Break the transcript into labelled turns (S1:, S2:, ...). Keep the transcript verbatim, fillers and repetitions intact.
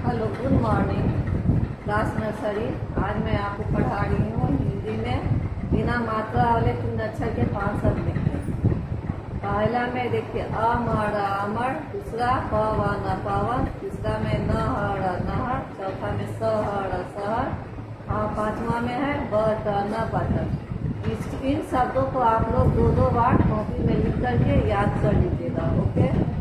S1: Hello, good morning class nursery. आज मैं आपको पढ़ा रही हूँ हिंदी में बिना मात्रा वाले तीन अक्षर के पांच शब्द लिखते। पहला में देखिए अमर अमर, दूसरा पवन पवन, तीसरा में नहर नहर, चौथा में शहर शहर और पांचवा में है बटन बटन। इस इन शब्दों को आप लोग दो दो बार कॉपी में लिख करके याद कर लीजिएगा। ओके।